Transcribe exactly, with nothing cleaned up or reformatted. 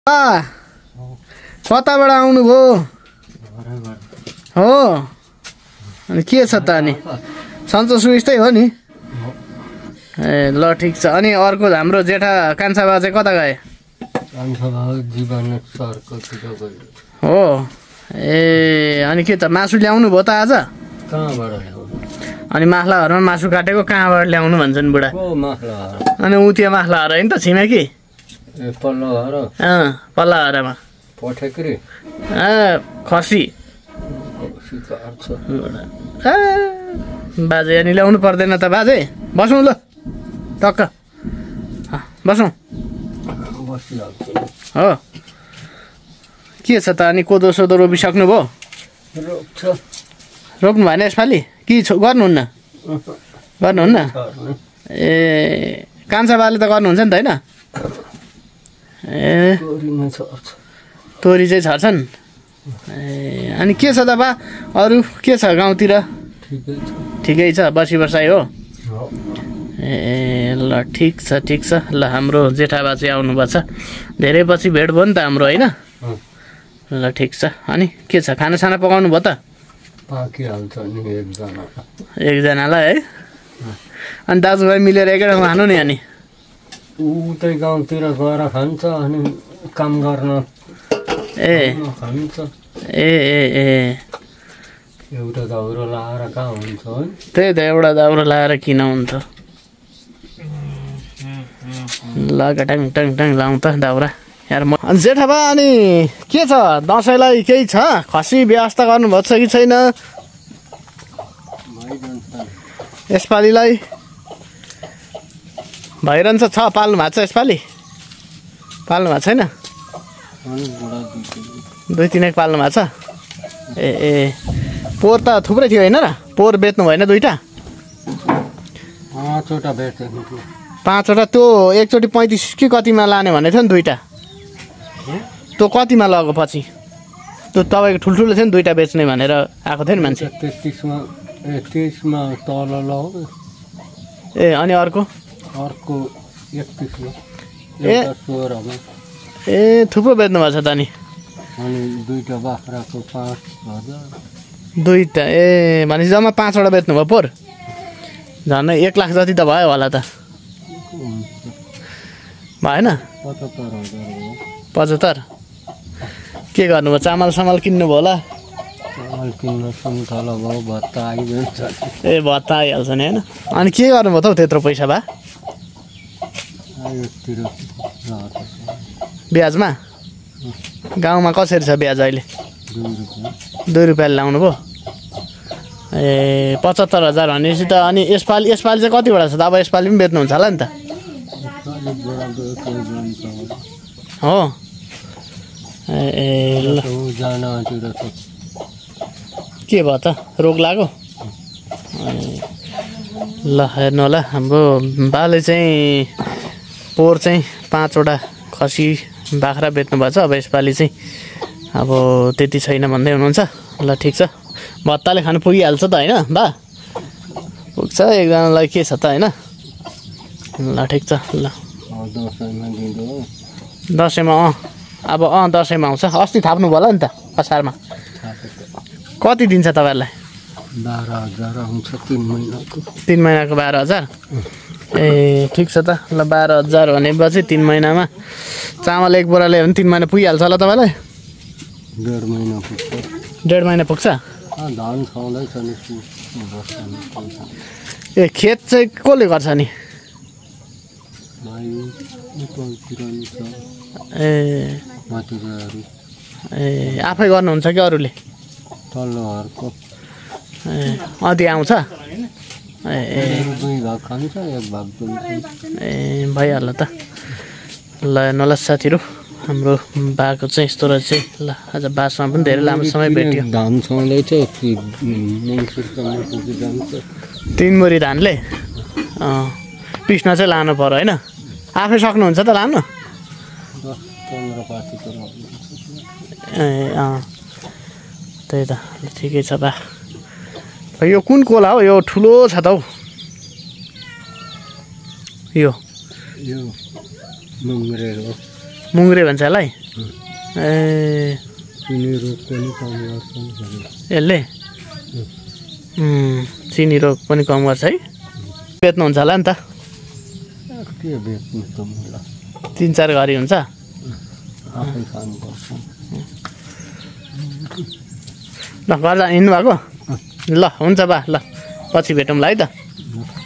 कताबाट आउनुभयो हो अनि के छ त अनि सन्चो सुविस्तै हो नि ए ल ठिक छ अनि अर्को हाम्रो जेठा कान्छा बा चाहिँ कता गए हो ए अनि के त मासु ल्याउनु भयो त आज कहाँबाट ल्याउनु अनि माखलाहरुमा मासु काटेको कहाँबाट ल्याउनु भन्छन् बुढा अनि उतिया माखलाहरु हैन त छिमेकी ए पल्लाहरु अ पल्लाहरुमा पठेकरी अ खसी बाजे अनि ल्याउनु पर्दैन त बाजे बसौँ ल टक्क बसौँ हो के छ त अनि कोदो सोदो रोपिसक्नु भयो रोप्छ रोप्नु भएन यसपालि कि गर्नुहुन्न गर्नुहुन्न ए कान्छा बाले त गर्नुहुन्छ नि त हैन ए तोरी चाहिँ छर्छन् ए अनि के छ त बा अरु के छ गाउँतिर ठिकै छ बसी बसाइ हो ए ल ठिक छ ठिक छ ल हाम्रो जेठा बा चाहिँ आउनु भएको छ धेरै पछि भेट भयो नि त हाम्रो हैन ल ठिक छ अनि के छ खाना साना पकाउनु भयो त पाकिहाल्छ नि एकजना एकजनालाई है अनि दाजुभाइ मिलेर एकै ठाउँमा खानु नि अनि उतै गाउँतिर गएर खान्छ अनि काम गर्न ए खान्छ ए ए ए एउटा दाउरो लाएर कहाँ हुन्छ है त्यही त एउटा दाउरो लाएर किन हुन्छ ल टङ टङ टङ लाउँ त दाउरा यार म जेठा बा अनि के छ दसैँलाई केही छ खसी व्यवस्था गर्नुभएको छ कि छैन यसपालिलाई भइरहन्छ छ पाल्नु भएको छ यसपालि पाल्नु भएको छैन दुई तिन एक पाल्नु भएको छ ए ए पोहोर त थुप्रै थियो होइन र पोहोर बेच्नु भएन दुईवटा पाँचवटा बेच्नु पाँचवटा त्यो एकचोटि पैँतिस कि कतिमा लाने भनेको थियो नि दुईवटा त्यो कतिमा लग्यो पछि त्यो तपाईँको ठुल्ठुलो थियो नि दुईवटा बेच्ने भनेर आएको थियो नि मान्छे तेत्तिसमा ए तेइसमा तल लग्यो ए अनि अर्को अर्को एकतिसमा ए सोह्रमा ए थुप्रो बेच्नु भएको छ त नि अनि दुईवटा बाख्राको पाँच हजार दुईवटा ए भनेपछि जम्मा पाँचवटा बेच्नुभयो पोहोर झन् एक लाख जति त भयो होला त भएन पचहत्तर हजार हो पचहत्तर के गर्नुभयो चामल सामल किन्नुभयो होला चामल किन्न सुन्तला भयो भत्ता आइदिन्छ ए भत्ता आइहाल्छ नि होइन अनि के गर्नुभयो त हौ त्यत्रो पैसा भए ब्याजमा गाउँमा कसरी छ ब्याज अहिले दुई रुपियाँले लाउनु भयो ए पचहत्तर हजार भनेपछि त अनि यसपालि यसपालि चाहिँ कतिवटा छ त अब यसपालि पनि बेच्नुहुन्छ होला नि त हो ए ल के भयो त रोग लाग्यो ल हेर्नु होला हाम्रो बाले चाहिँ पोहोर चाहिँ पाँचवटा खसी बाख्रा बेच्नु भएको छ अब यसपालि चाहिँ अब त्यति छैन भन्दै हुनुहुन्छ ल ठिक छ भत्ताले खानु पुगिहाल्छ त होइन बा पुग्छ एकजनालाई के छ त होइन ल ठिक छ ल दसैँमा अँ अब अँ दसैँमा आउँछ अस्ति थाप्नु भयो होला नि त असारमा कति दिन्छ तपाईँहरूलाई बाह्र हजार आउँछ तिन महिनाको तिन महिनाको बाह्र हजार ए ठिक छ त ल बाह्र हजार भनेपछि तिन महिनामा चामल एक बोरा ल्यायो भने तिन महिना पुगिहाल्छ होला तपाईँलाई डेढ महिना पुग्छ डेढ महिना पुग्छ धान छाउँदैछ नि ए खेत चाहिँ कसले गर्छ नि ए ए आफै गर्नुहुन्छ कि अरूले तल्लोहरूको ए अँ आउँछ ए दुई भाग खान्छ एक भाग ए भइहाल्यो त ल हेर्नु साथीहरू हाम्रो बाको चाहिँ यस्तो रहेछ ल आज बासमा पनि धेरै लामो समय भेट्यो धान छाउँदैछ तिन बोरी धानले अँ पिस्न चाहिँ लानु पर्यो होइन आफै सक्नुहुन्छ त लानु ए अँ त्यही त ठिकै छ बा यो कुन कोला हो यो ठुलो छ त हौ यो मुङ्ग्रे हो मुङ्ग्रे भन्छ यसलाई ए चिनी रोग पनि कम गर्छ यसले चिनी रोग पनि कम गर्छ है बेच्नुहुन्छ होला नि त के बेच्नु त मलाई तिन चार घरी हुन्छ आफै खानुपर्छ ल गर्दा हिँड्नु भएको ल हुन्छ बा ल पछि भेटौँला है त